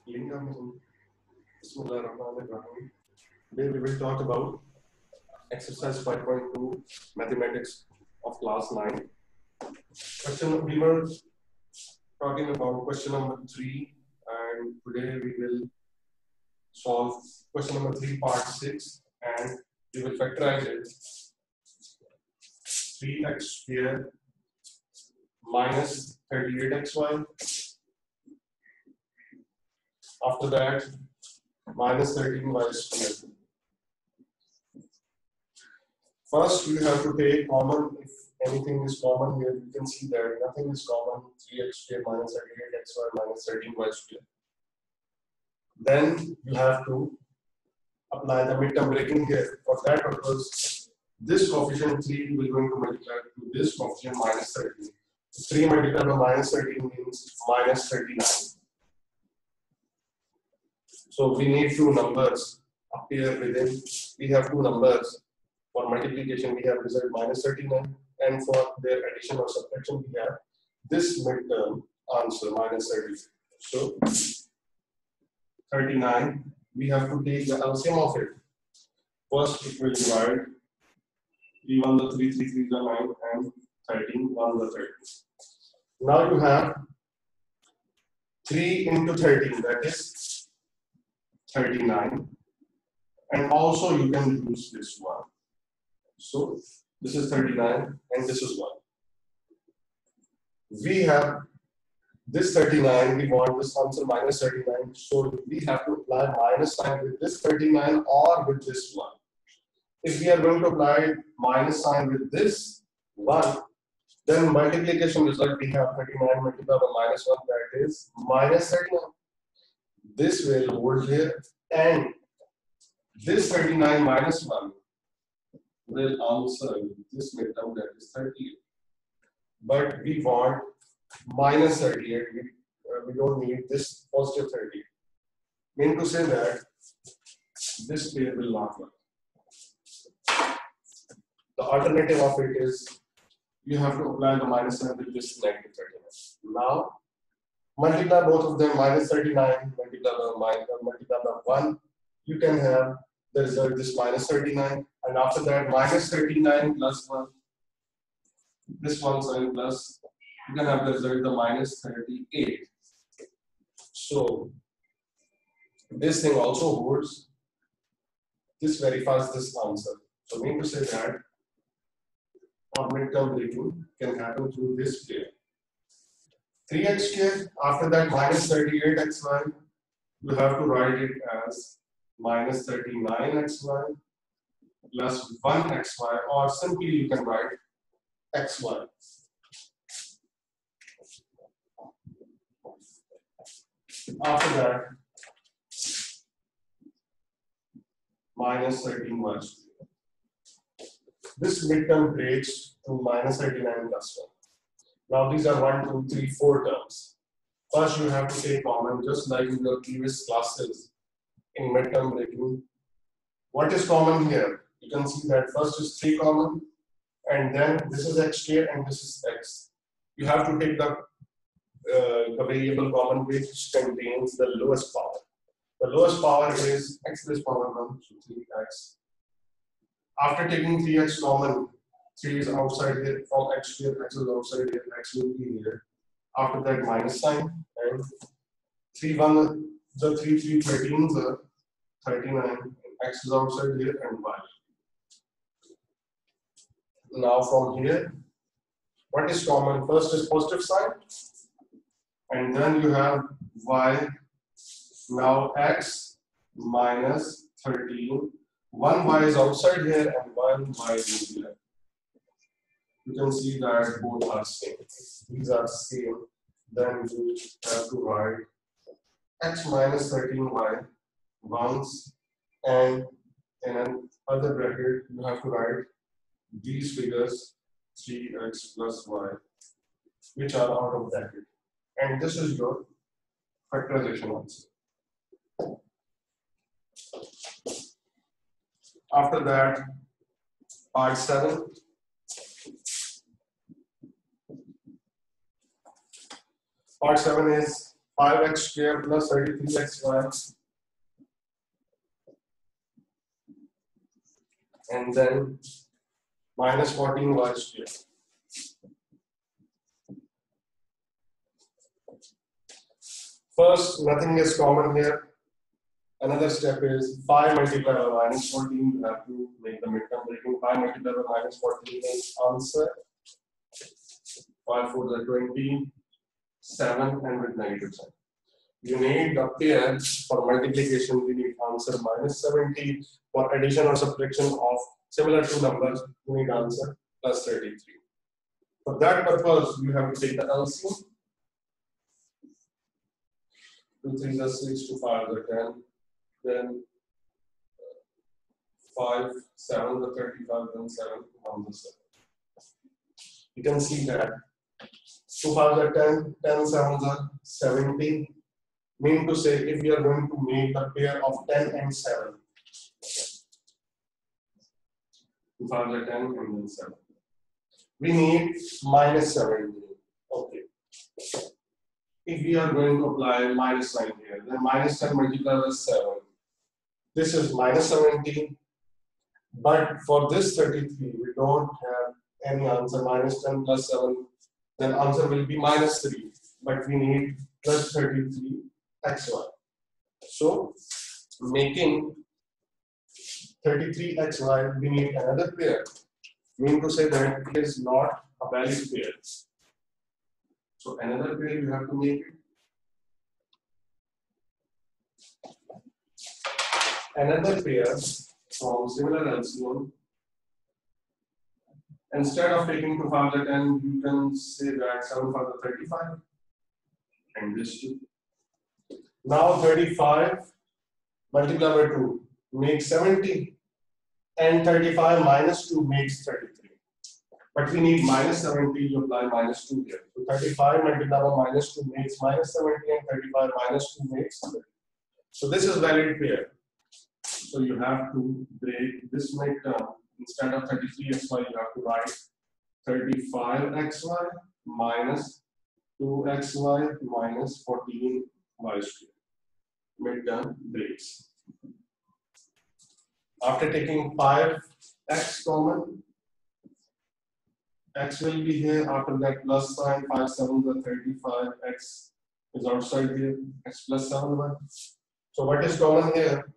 Bismillahirrahmanirrahim. Today we will talk about exercise 5.2 mathematics of class 9. We were talking about question number 3, and today we will solve question number 3 part 6, and we will factorize it. 3x squared minus 38xy. After that, minus 13y squared. First, you have to take common. If anything is common here, you can see that nothing is common. 3x squared minus 38xy minus 13y squared. Then you have to apply the midterm breaking here. For that purpose, this coefficient 3 will going to multiply to this coefficient minus 13. 3 multiplied by minus 13 means minus 39. So we need two numbers appear within. We have two numbers. For multiplication, we have result minus 39, and for their addition or subtraction, we have this midterm answer minus 30. So 39, we have to take the LCM of it. First, it will divide 3 1 the 3, 3 3 the 9, and 13 1 the 30. Now you have 3 into 13, that is 39, and also you can use this one. So this is 39 and this is 1. We have this 39, we want this answer minus 39, so we have to apply minus sign with this 39 or with this 1. If we are going to apply minus sign with this 1, then multiplication result we have 39 multiplied by minus 1, that is minus 39. This will hold here, and this 39 minus 1 will answer this midterm, that is 38. But we want minus 38. We don't need this positive 38. Mean to say that this pair will not work. The alternative of it is you have to apply the minus sign with this negative 39. Now multiply both of them, minus 39 multiply by 1. You can have the result this minus 39, and after that minus 39 plus 1, this one sign plus, you can have the result the minus 38. So this thing also holds. This verifies this answer. So mean to say that our midterm breaking can happen through this pair. 3x squared, after that minus 38xy, you have to write it as minus 39xy plus 1xy, or simply you can write xy. After that, minus 13y. This midterm breaks to minus 39 plus 1. Now these are 1, 2, 3, 4 terms. First you have to take common, just like in your previous classes in midterm breaking. What is common here? You can see that first is 3 common, and then this is x squared and this is x. You have to take the variable common which contains the lowest power. The lowest power is x to the power 1, so 3x. After taking 3x common, 3 is outside here, from x squared, x is outside here, x will be here. After that minus sign, and 3 1 the 3 3 13 the 39, x is outside here, and y. Now from here, what is common? First is positive sign, and then you have y. Now x minus 13, 1y is outside here and 1y is here. You can see that both are same. These are same. Then you have to write x minus 13y once, and in another bracket you have to write these figures 3x plus y, which are out of bracket. And this is your factorization answer. After that, part 7. Part 7 is 5x square plus 33xy, and then minus 14y square. First, nothing is common here. Another step is 5 multiplied by minus 14. You have to make the midterm breaking. 5 multiplied by minus 14 is answer. 5 4 is 20, 7, and with negative sign. You need a pair for multiplication. We need answer minus 70. For addition or subtraction of similar two numbers, you need answer plus 33. For that purpose, you have to take the LCM. 2 3 is 6, 2 5 is 10. Then 5 7 is 35, then 7 1 is 7. You can see that 2 5 is 10, 10 7 is 70. Mean to say, if we are going to make a pair of 10 and 7, 2 5 is 10 and then 7. We need minus 17. Okay. If we are going to apply minus sign here, then minus 10 multiplied by 7. This is minus 17. But for this 33, we don't have any answer. Minus 10 plus 7, then answer will be minus 3. But we need plus 33 xy. So, making 33 xy, we need another pair. Mean to say that it is not a valid pair. So, another pair you have to make it. Another pair from similar LCM. Instead of taking 2 5 10, you can say that 7 5 35 and this 2. Now 35 multiplied by 2 makes 70 and 35 minus 2 makes 33. But we need minus 70, you apply minus 2 here. So 35 multiplied by minus 2 makes minus 70 and 35 minus 2 makes 30. So this is valid pair. So you have to break this midterm. Instead of 33xy, you have to write 35xy minus 2xy minus 14y square. Midterm breaks. After taking 5x common, x will be here. After that plus sign, 5 7 is 35, x is outside here, x plus 7 1. So what is common here?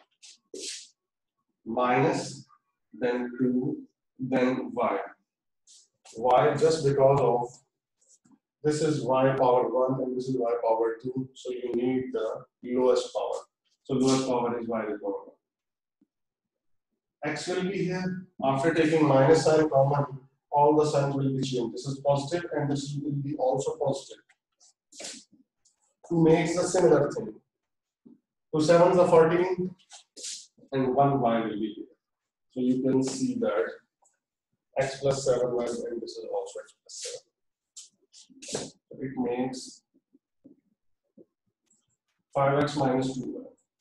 Minus, then 2, then y. Y just because of this is y power 1 and this is y power 2. So you need the lowest power. So lowest power is y is power 1. X will be here. After taking minus sign common, all the signs will be changed. This is positive and this will be also positive. 2 makes a similar thing. 2 7s are 14 and 1 y will be here. So you can see that x plus 7 y and this is also x plus 7. So it makes 5x minus 2y.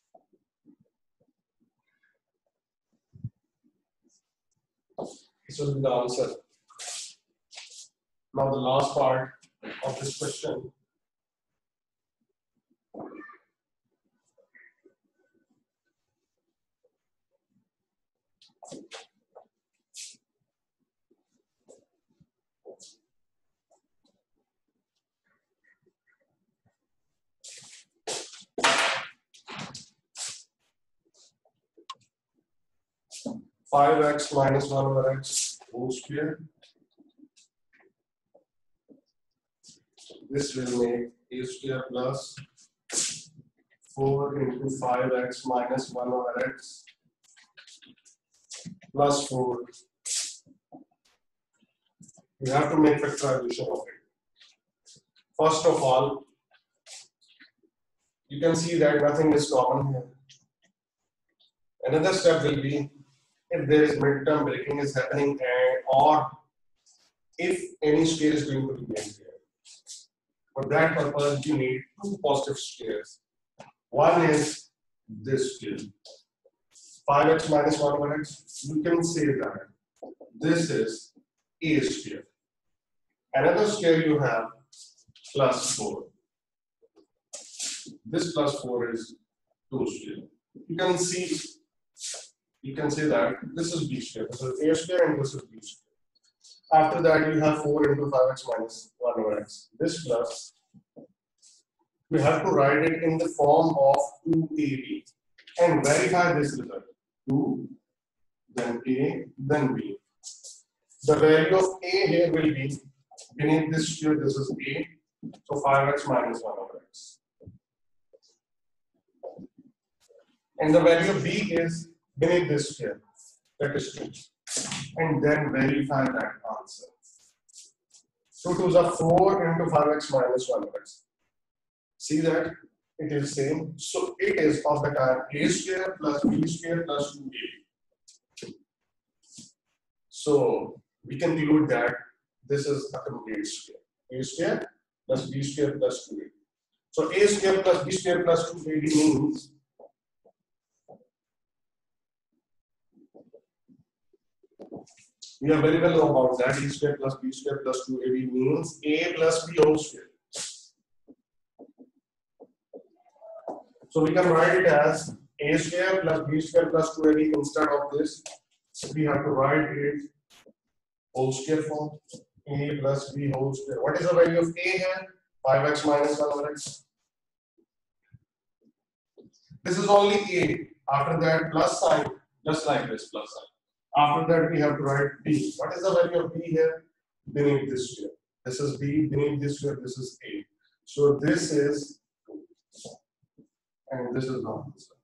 This will be the answer. Now the last part of this question. Five x minus 1 over x whole square. This will make a square plus 4 into 5x minus 1 over x plus 4. You have to make factorization of it. First of all, you can see that nothing is common here. Another step will be if there is midterm breaking is happening or if any square is going to be made here. For that purpose, you need two positive squares. One is this square. 5x minus 1 over x. You can say that this is a square. Another square you have plus 4. This plus 4 is 2 square. You can say that this is b square. This is a square and this is b square. After that, you have 4 into 5x minus 1 over x. This plus, we have to write it in the form of 2ab and verify this result. 2, then a, then b. The value of a here will be beneath this square. This is a, so 5x minus 1 over x. And the value of b is beneath this square, that is 2. And then verify that answer. 2 2s are 4 into 5x minus 1 over x. See that it is same. So it is of the type a square plus b square plus 2ab. So we can conclude that this is a complete square. A square plus b square plus 2ab. So a square plus b square plus 2ab means we are very well about that. A square plus b square plus 2ab means a plus b whole square. So we can write it as a square plus b square plus 2ab. Instead of this, we have to write it whole square form. A plus b whole square. What is the value of a here? 5x minus 1 over x. This is only a. After that, plus sign, just like this plus sign. After that, we have to write b. What is the value of b here? Beneath this square. This is b, beneath this square, this is a. So this is, and this is the answer.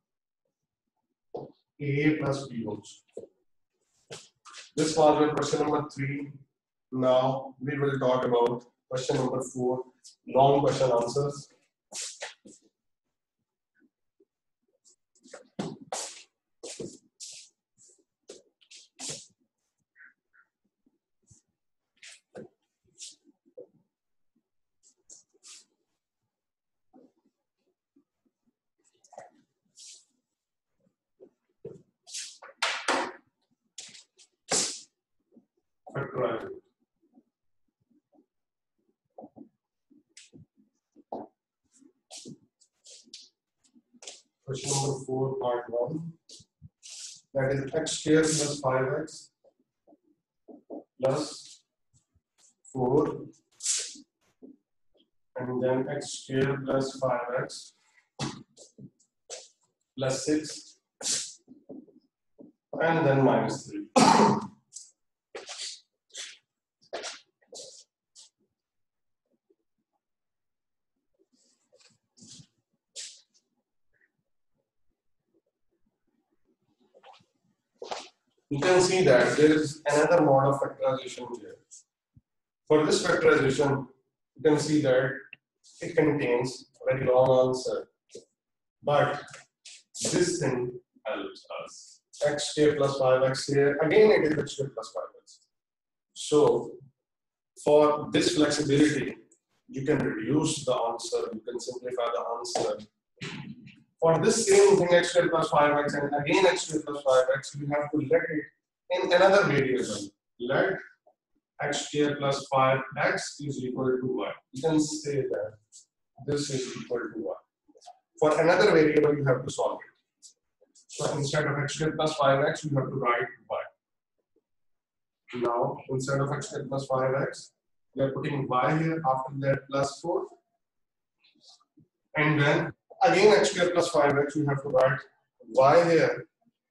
A plus b whole square. This was your question number 3. Now we will talk about question number 4, long question answers. Factorize. Question number 4, part 1. That is x square plus 5x plus 4, and then x square plus 5x plus 6, and then minus 3. You can see that there is another mode of factorization here. For this factorization, you can see that it contains a very long answer, but this thing helps us. X square plus 5x here, again it is x square plus 5x. So for this flexibility, you can reduce the answer, you can simplify the answer. For this same thing, x square plus 5x and again x square plus 5x, you have to let it in another variable. Let x square plus 5x is equal to y. You can say that this is equal to y. For another variable, you have to solve it. So instead of x square plus 5x, you have to write y. Now, instead of x square plus 5x, we are putting y here, after that plus 4. And then again x square plus 5x, you have to write y here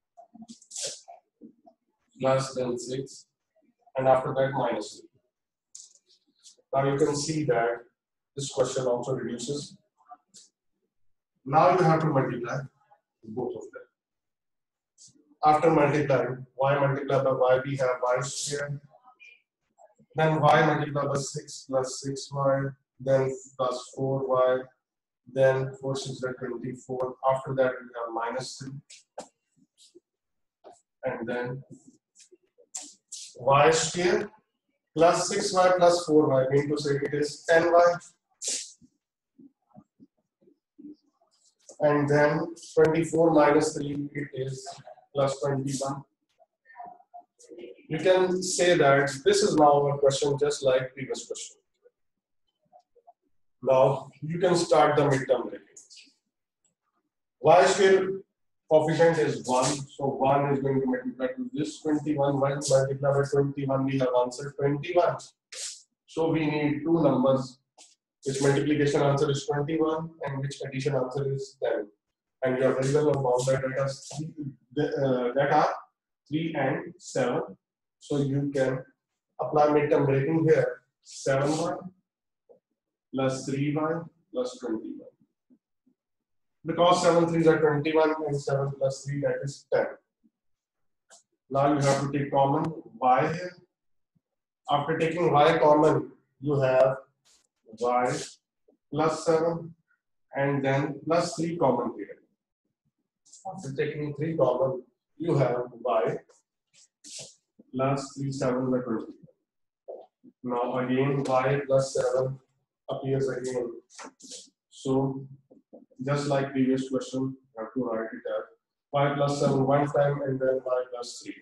plus then 6, and after that minus 3. Now you can see that this question also reduces. Now you have to multiply both of them. After multiplying, y multiplied by y, we have y square. Then y multiplied by 6 plus 6y, then plus 4y, then 4 6 are 24. After that, we have minus 3. And then y square plus 6y plus 4y, mean to say it is 10y. And then 24 minus 3, it is plus 21. You can say that this is now a question just like previous question. Now you can start the midterm breaking. Y square coefficient is 1, so 1 is going to multiply to this 21. 1 multiplied by 21, we have answer 21. So we need two numbers, which multiplication answer is 21 and which addition answer is 10. And your variable of boundary data 3 and 7. So you can apply midterm breaking here. 7y plus 3y plus 21. Because 7 3s are 21 and 7 plus 3, that is 10. Now you have to take common y here. After taking y common, you have y plus 7 and then plus 3 common here. After taking 3 common, you have y plus 3 7 by 20. Now again y plus 7 appears again. So just like previous question, you have to write it as y plus 7 one time and then y plus 3.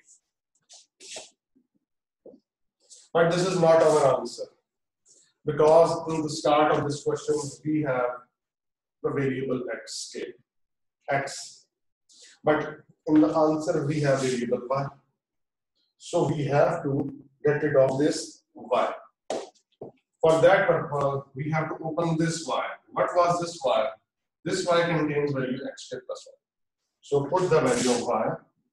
But this is not our answer, because in the start of this question we have the variable x, but in the answer we have variable y. So we have to get rid of this y. For that purpose, we have to open this y. What was this y? This y contains value x squared plus 1. So put the value of y.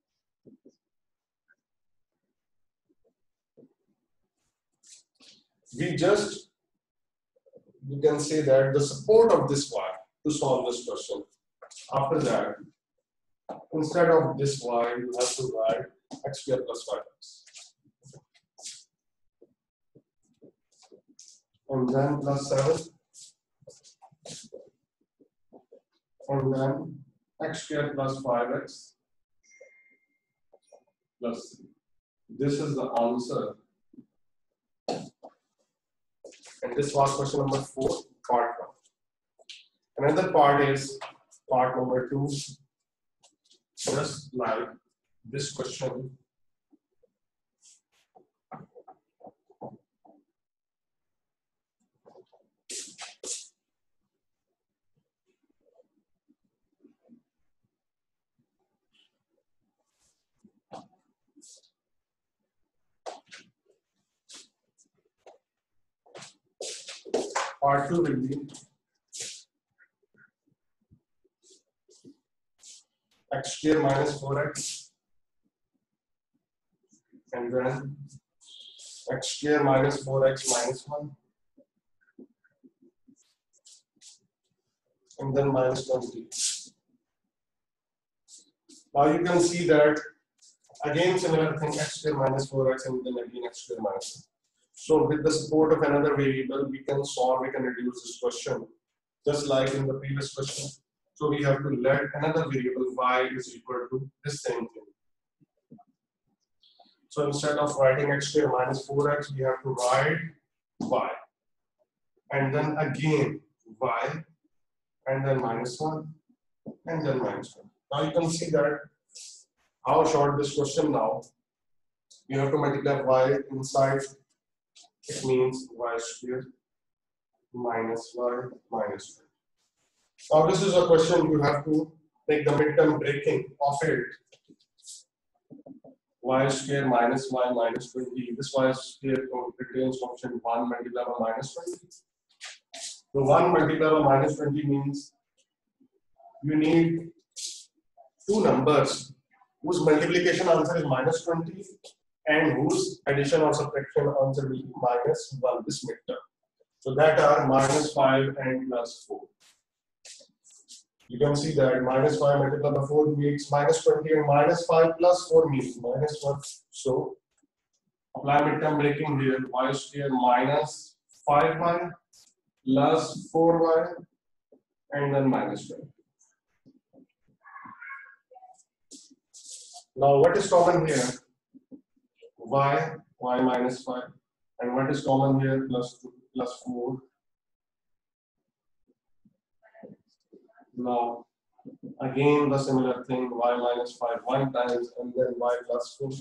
You can say that the support of this y to solve this question. After that, instead of this y, you have to write x squared plus 5x. And then plus 7. And then x squared plus 5x plus 3. This is the answer. And this was question number 4, part 1. Another part is part number 2. Just like this question. Part 2 will be x square minus 4x and then x square minus 4x minus 1 and then minus 20. Now you can see that again similar thing, x square minus 4x and then again x square minus 1. So with the support of another variable, we can reduce this question just like in the previous question. So we have to let another variable y is equal to this same thing. So instead of writing x square minus 4x, we have to write y. And then again y, and then minus 1, and then minus 1. Now you can see that how short this question now. You have to multiply y inside. It means y squared minus y minus 1. Now this is a question you have to take the midterm breaking of it. Y square minus y minus 20. This y square contains function 1 multiplied by minus 20. So 1 multiplied by minus 20 means you need two numbers whose multiplication answer is minus 20 and whose addition or subtraction answer will be minus 1, this midterm. So that are minus 5 and plus 4. You can see that minus 5 multiplied by 4 means minus 20 and minus 5 plus 4 means minus 1. So apply midterm breaking here. Y square minus 5y plus 4y and then minus 20. Now what is common here? Y minus 5. And what is common here? Plus 2 plus 4. Now again the similar thing, y minus 5 one times and then y plus 4.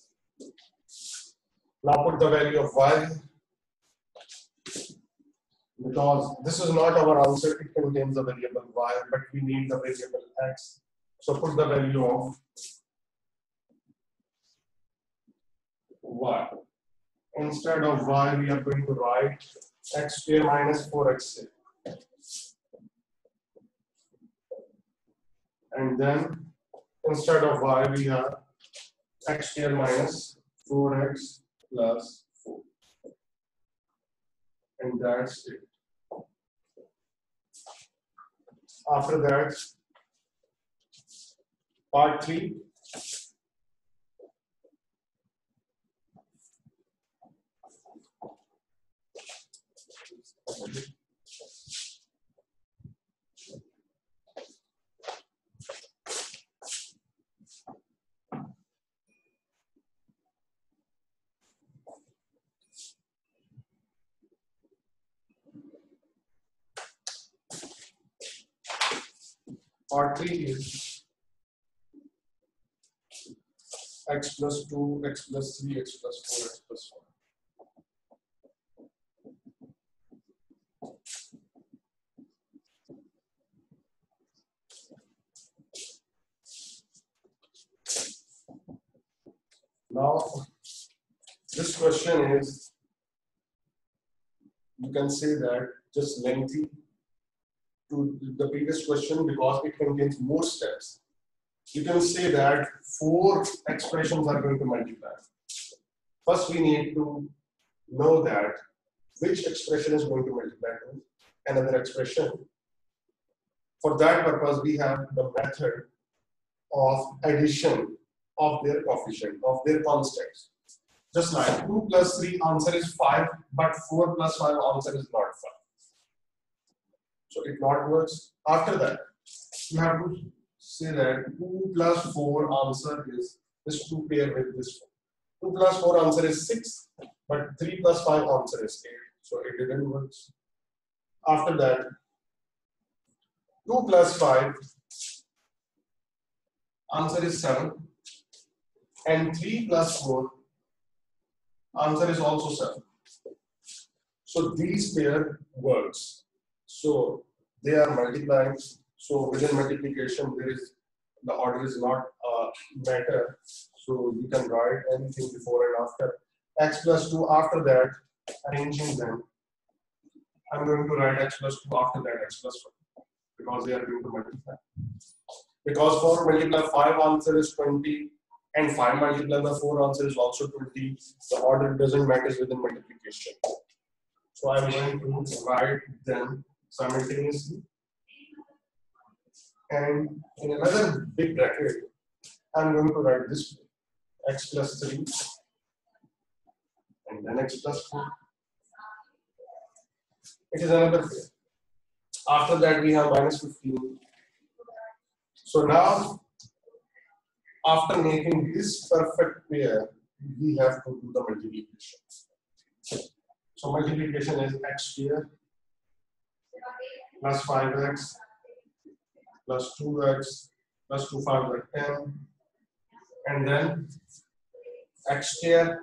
Now put the value of y. because this is not our answer, it contains the variable y, but we need the variable x. So put the value of y. Instead of y, we are going to write x square minus 4x. And then instead of y, we have x square minus 4x plus 4. And that's it. After that, part 3. Part 3 is x plus 2, x plus 3, x plus 4, x plus 1. Now, this question is, you can say that just lengthy to the previous question because it contains more steps. You can say that 4 expressions are going to multiply. First, we need to know that which expression is going to multiply to another expression. For that purpose, we have the method of addition of their coefficient, of their constants. Just like 2 plus 3 answer is 5, but 4 plus 5 answer is not 5. So it not works. After that, you have to say that 2 plus 4 answer is this 2 pair with this 4. 2 plus 4 answer is 6, but 3 plus 5 answer is 8. So it didn't work. After that, 2 plus 5 answer is 7, and 3 plus 4 answer is also 7. So these pair works. So they are multiplying. So within multiplication, there is the order is not matter. So you can write anything before and after. X plus 2 after that, arranging them. I'm going to write x plus 2 after that x plus 1 because they are going to multiply. Because 4 multiply 5 answer is 20 and 5 multiply by 4 answer is also 20. The order doesn't matter within multiplication. So I'm going to write them simultaneously. And in another big bracket, I'm going to write this x plus 3 and then x plus 4. It is another pair. After that, we have minus 15. So now, after making this perfect pair, we have to do the multiplication. So multiplication is x square plus 5x plus 2x plus 2 5 by 10, and then x square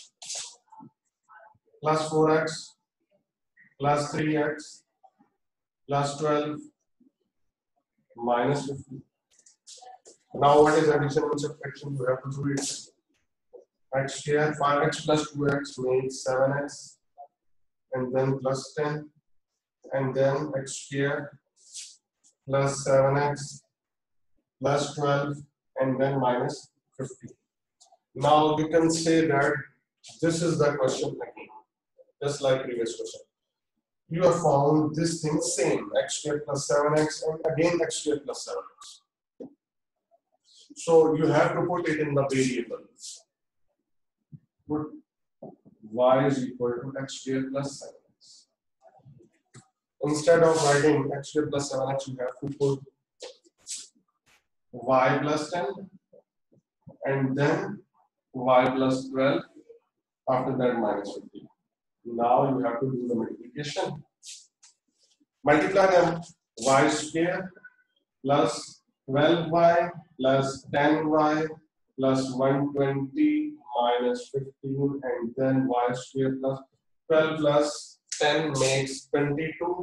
plus 4x plus 3x plus 12 minus 50. Now what is addition and subtraction? You have to do it. X square 5x plus 2x makes 7x, and then plus 10, and then x square plus 7x plus 12, and then minus 50. Now you can say that this is the question again, just like previous question. You have found this thing same, x square plus 7x, and again x square plus 7x. So you have to put it in the variables. Put y is equal to x square plus 7x. Instead of writing x square plus 7x, you have to put y plus 10 and then y plus 12. After that, minus 50. Now you have to do the multiplication. Multiply them. Y square plus 12y plus 10y plus 120 minus 15, and then y square plus 12 plus 10 makes 22.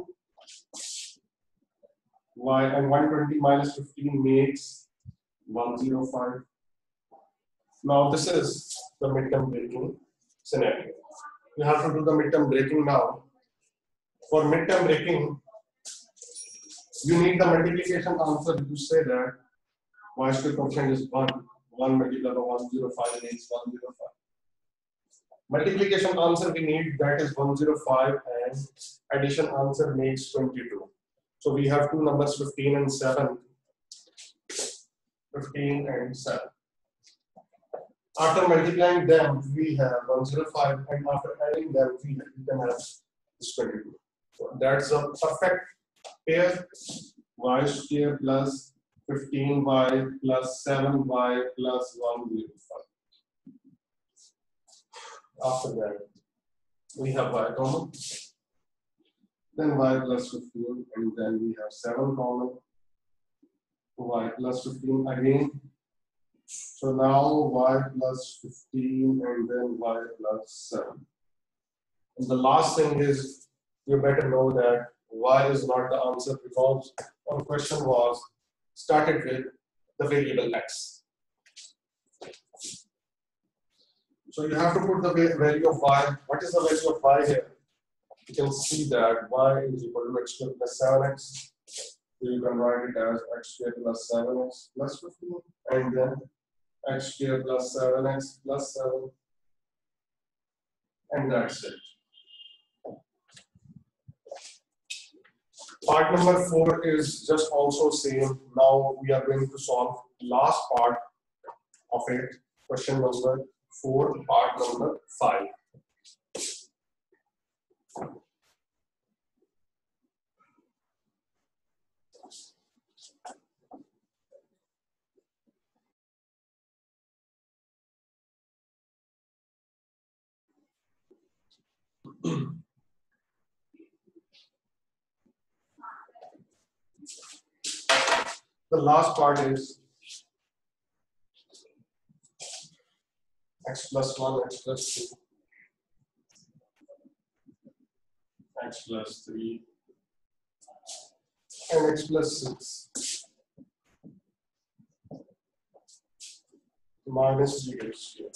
Y and 120 minus 15 makes 105. Now this is the midterm breaking scenario. You have to do the midterm breaking now. For midterm breaking, you need the multiplication answer to say that y square coefficient is 1. 1 multiplied by 105 makes 105. Multiplication answer we need, that is 105, and addition answer makes 22. So we have two numbers 15 and 7. 15 and 7. After multiplying them, we have 105, and after adding them, we can have this 22. So that's a perfect pair. Y square plus 15y plus 7y plus 105. After that, we have y common, then y plus 15, and then we have 7 common, y plus 15 again. So now y plus 15 and then y plus 7. And the last thing is, you better know that y is not the answer because our question was started with the variable x. So you have to put the value of y. What is the value of y here? You can see that y is equal to x squared plus 7x. So you can write it as x squared plus 7x plus 15, and then x squared plus 7x plus 7, and that's it. Part number 4 is just also same. Now we are going to solve last part of it, question number 4, part number 5. The last part is x plus 1, x plus 2, x plus 3, and x plus 6 minus 3x here.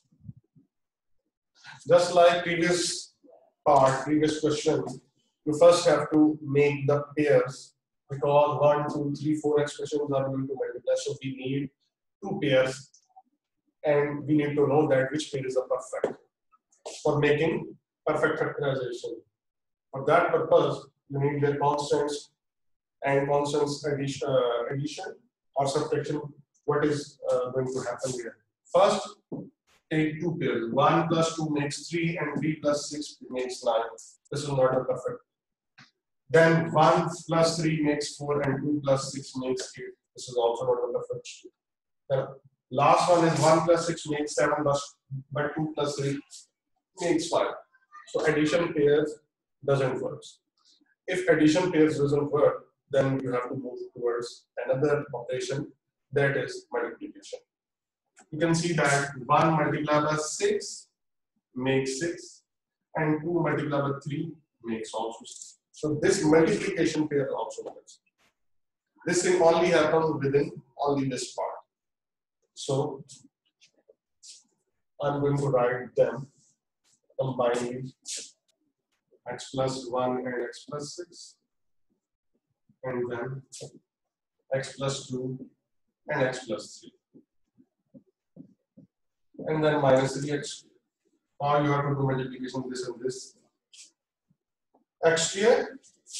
Just like previous part, previous question, you first have to make the pairs because 1, 2, 3, 4 expressions are going to multiply. So we need 2 pairs, and we need to know that which pair is a perfect for making perfect factorization. For that purpose, you need their constants and constants addition or subtraction. What is going to happen here? First, take 2 pairs. 1 plus 2 makes 3, and 3 plus 6 makes 9. This is not a perfect. Then 1 plus 3 makes 4, and 2 plus 6 makes 8. This is also not a perfect. Then last one is 1 plus 6 makes 7, but 2 plus 3 makes 5. So addition pairs doesn't work. If addition pairs doesn't work, then you have to move towards another operation, that is multiplication. You can see that 1 multiplied by 6 makes 6, and 2 multiplied by 3 makes also 6. So this multiplication pair also works. This thing only happens within only this part. So I'm going to write them combined, x plus 1 and x plus 6, and then x plus 2 and x plus 3, and then minus 3x. Now you have to do multiplication this and this. X square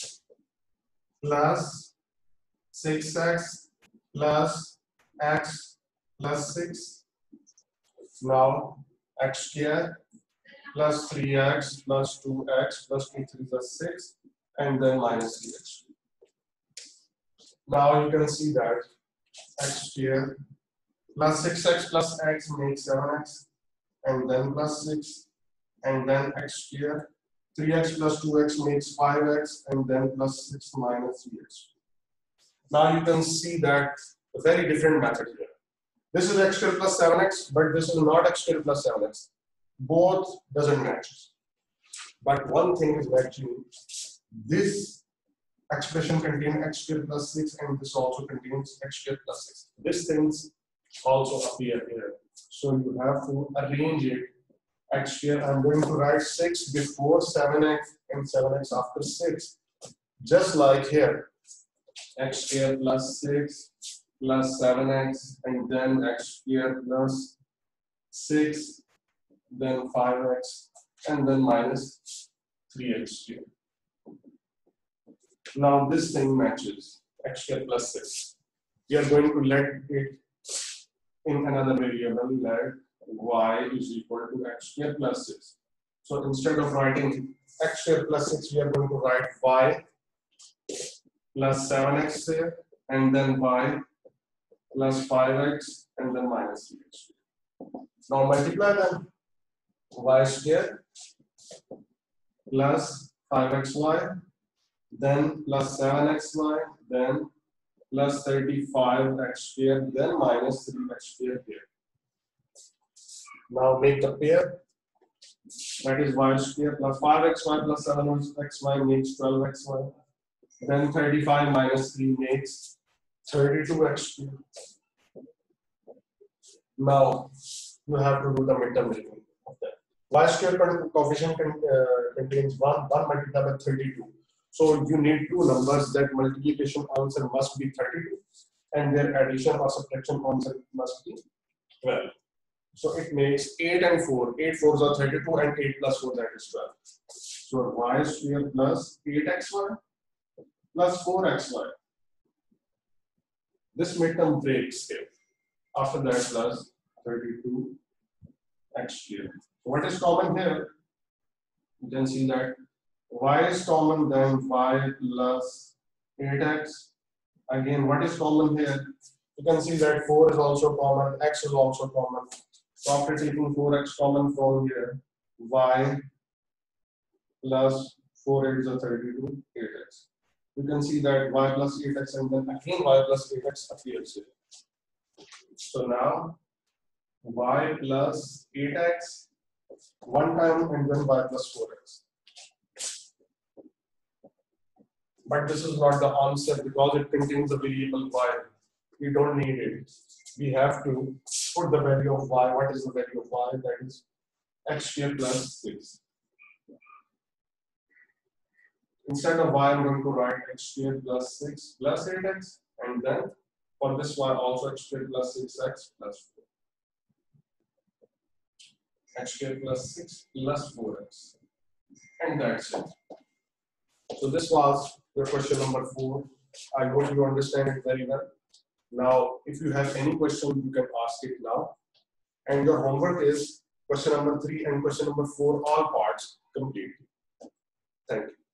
plus 6x plus x plus 6. Now x square plus 3x plus 2x plus 2 3 is 6, and then minus 3x. Now you can see that x square plus 6x plus x makes 7x, and then plus 6, and then x square 3x plus 2x makes 5x, and then plus 6 minus 3x. Now you can see that a very different method here. This is x squared plus 7x, but this is not x squared plus 7x. Both doesn't match. But one thing is matching. This expression contains x squared plus 6 and this also contains x squared plus 6. These things also appear here. So you have to arrange it. X squared, I'm going to write 6 before 7x and 7x after 6. Just like here, x squared plus 6 plus 7x and then x squared plus 6, then 5x and then minus 3x squared. Now this thing matches x squared plus 6. We are going to let it in another variable, let y is equal to x squared plus 6. So instead of writing x squared plus 6, we are going to write y plus 7x here and then y plus 5x and then minus 3x. Now multiply them. Y squared plus 5xy, then plus 7xy, then plus 35x squared, then minus 3x squared here. Now make the pair. That is y squared plus 5xy plus 7xy makes 12xy. Then 35 minus 3 makes 32x squared. Now you have to do the midterm taking of that. Y squared coefficient contains 1 multiplied by 32. So you need two numbers that multiplication answer must be 32 and their addition or subtraction answer must be 12. So it makes 8 and 4. 8 4s are 32 and 8 plus 4 that is 12. So y squared plus 8xy plus 4xy. This midterm breaks here. After that plus 32x squared. What is common here? You can see that y is common, then y plus 8x. Again, what is common here? You can see that 4 is also common, x is also common. So after taking 4x common from here, y plus 4 is a 32, 8x. You can see that y plus 8x and then again y plus 8x appears here. So now y plus 8x one time and then y plus 4x. But this is not the answer because it contains a variable y. We don't need it. We have to put the value of y. What is the value of y? That is x squared plus 6. Instead of y, I'm going to write x squared plus 6 plus 8x, and then for this y also x squared plus 6x plus 4. X squared plus 6 plus 4x. And that's it. So this was your question number 4. I hope you understand it very well. Now, if you have any question, you can ask it now. And your homework is question number 3 and question number 4, all parts complete. Thank you.